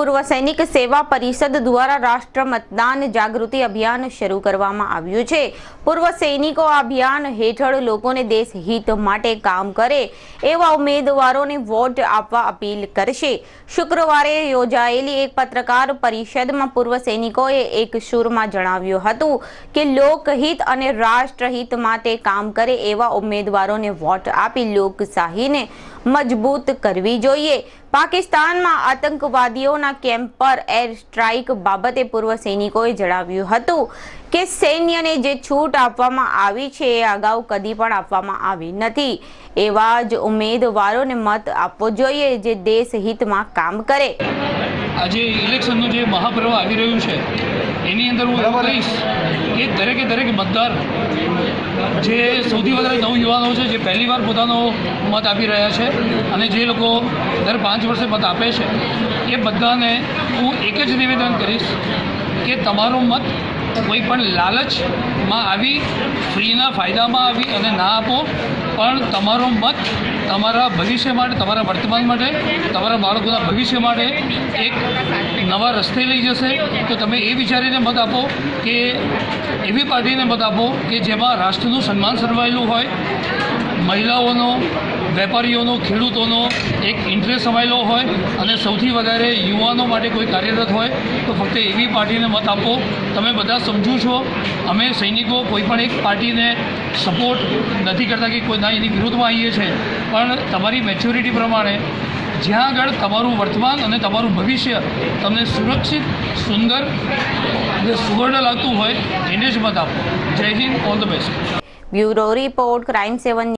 પૂર્વ સૈનિક સેવા પરિષદ દ્વારા રાષ્ટ્ર મતદાન જાગૃતિ અભિયાન શરૂ કરવામાં આવ્યું છે। પૂર્વ સૈનિકો આ અભિયાન હેઠળ લોકોને દેશ હિત માટે કામ કરે એવા ઉમેદવારોને વોટ આપવા અપીલ કરશે। શુક્રવારે યોજાયેલી એક પત્રકાર પરિષદમાં પૂર્વ સૈનિકોએ એક સૂરમાં જણાવ્યું હતું કે લોકહિત અને રાષ્ટ્રહિત માટે કામ કરે એવા ઉમેદવારોને વોટ આપી લોકશાહીને મજબૂત કરવી જોઈએ। પાકિસ્તાનમાં આતંકવાદીઓના કેમ્પ પર એર સ્ટ્રાઇક બાબતે પૂર્વ સૈનિકોએ જણાવ્યું હતું કે સૈન્યને જે છૂટ આપવામાં આવી છે એ અગાઉ કદી પણ આપવામાં આવી નથી। એવા જ ઉમેદવારોને મત આપવો જોઈએ જે દેશ हितમાં કામ કરે। આજે ઇલેક્શનનું જે મહાપર્વ આવી રહ્યું છે એની અંદર હું એવું કહીશ કે દરેક મતદાર જે સૌથી વધારે નવયુવાનો છે જે પહેલીવાર પોતાનો મત આપી રહ્યા છે અને જે લોકો દર 5 વર્ષે મત આપે છે એ બધાને હું એક જ નિવેદન કરીશ કે તમારો મત કોઈ પણ લાલચમાં આવી ફ્રીના ફાયદામાં આવી અને ના આપો, પણ તમારો મત તમારા ભવિષ્ય માટે, તમારા વર્તમાન માટે, તમારા બાળકોના ભવિષ્ય માટે એક નવા રસ્તે લઈ જશે। તો તમે એ વિચારીને મત આપો કે એવી પાર્ટીને મત આપો કે જેમાં રાષ્ટ્રનું સન્માન સર્વાયેલું હોય, મહિલાઓનો, વેપારીઓનો, ખેડૂતોનો એક ઇન્ટરેસ્ટ સમાયેલો હોય અને સૌથી વધારે યુવાનો માટે કોઈ કાર્યરત હોય તો ફક્ત એવી પાર્ટીને મત આપો। તમે બધા સમજો છો અમે સૈનિકો કોઈ પણ એક પાર્ટીને સપોર્ટ નથી કરતા કે કોઈ ના એની વિરુદ્ધમાં આવીએ છીએ, પણ તમારી મેચ્યોરિટી પ્રમાણે જ્યાં આગળ તમારું વર્તમાન અને તમારું ભવિષ્ય તમને સુરક્ષિત, સુંદર અને સુવર્ણ લાગતું હોય એને જ મત આપો। જય Hind, all the best. Bureau report, crime 7।